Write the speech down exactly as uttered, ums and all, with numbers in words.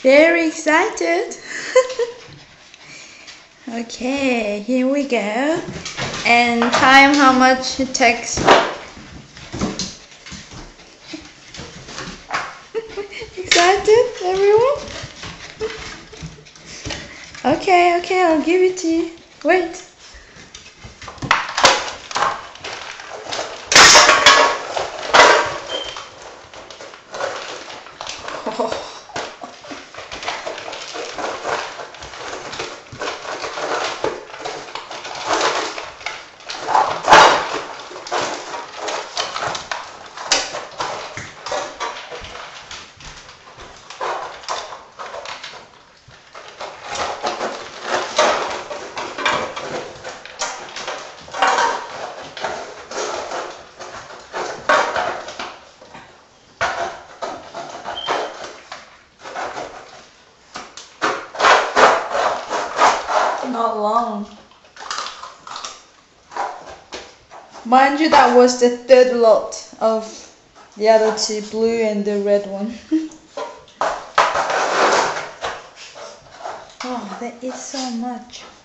Very excited. Okay, here we go. And time how much it takes. Excited, everyone? Okay, okay, I'll give it to you. Wait. Oh. Not long. Mind you, that was the third lot of the other two, blue and the red one. Oh, there is so much.